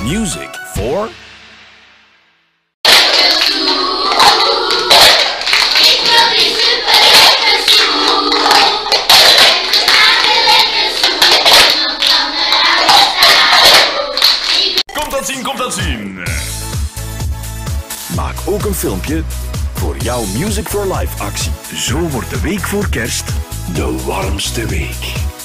Music for... Komt dat zien. Maak ook een filmpje voor jouw Music for Life actie. Zo wordt de week voor kerst de warmste week.